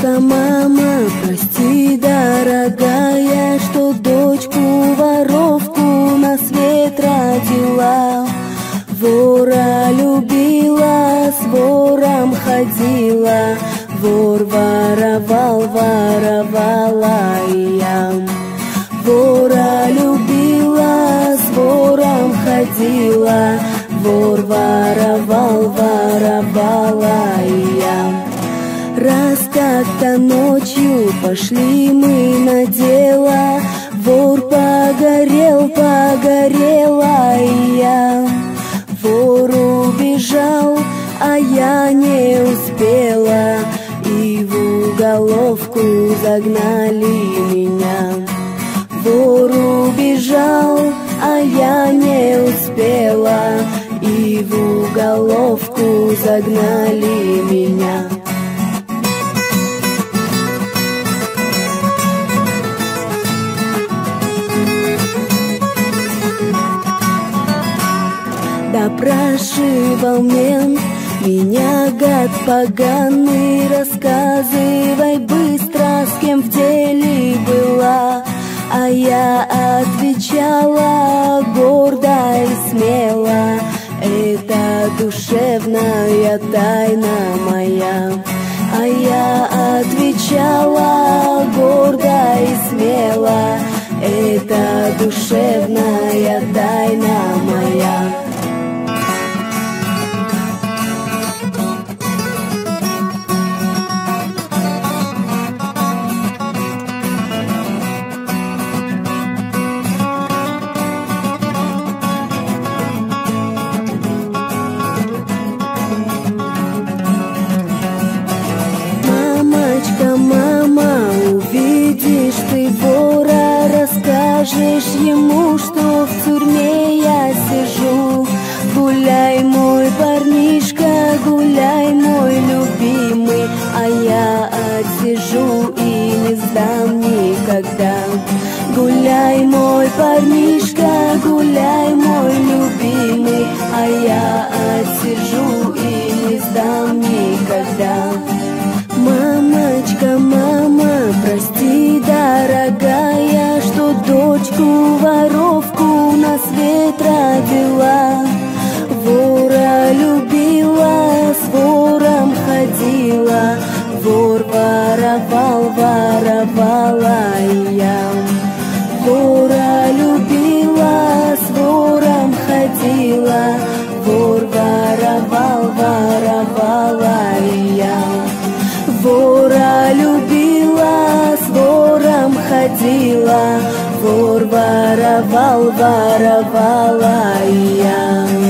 Мамочка, мама, прости, дорогая, что дочку-воровку на свет родила. Вора любила, с вором ходила, вор воровал, воровала и я. Вора любила, с вором ходила, вор воровал, воровала и я. Раз как-то ночью пошли мы на дело, вор погорел, погорела и я. Вор убежал, а я не успела, и в уголовку загнали меня. Вор убежал, а я не успела, и в уголовку загнали меня. Допрашивал мент меня, гад поганый, рассказывай быстро, с кем в деле была. А я отвечала гордо и смело: это душевная тайна моя. А я отвечала гордо и смело: это душевная тайна моя. Мамочка, мама, увидишь ты вора, расскажешь ему, что в тюрьме я сижу. Гуляй, мой парнишка, гуляй, мой любимый, а я отсижу и не сдам никогда. Гуляй, мой парнишка, гуляй, мой любимый, а я отсижу и не сдам никогда. Мамочка, мама, прости, дорогая, что дочку-воровку на свет родила. Вора любила, с вором ходила, вор воровал, воровала и я. Вора любила, с вором ходила, вор воровал, воровала и я. Вора любила, с вором ходила, вор воровал, воровала и я.